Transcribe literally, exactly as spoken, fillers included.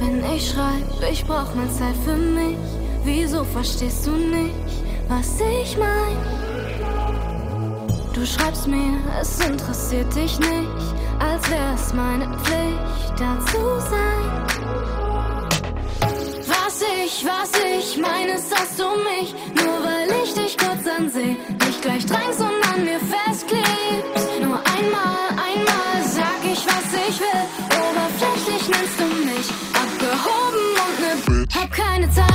wenn ich schreib, ich brauch mal Zeit für mich. Wieso verstehst du nicht, was ich mein? Du schreibst mir, es interessiert dich nicht, als wär's meine Pflicht, da zu sein. Was ich, was ich meine, ist, dass du mich, nur weil ich dich kurz anseh, nicht gleich drängst und an mir festklebst. Nur einmal, einmal sag ich, was ich will. Oberflächlich nennst du mich abgehoben und ne Bitch. Hab keine Zeit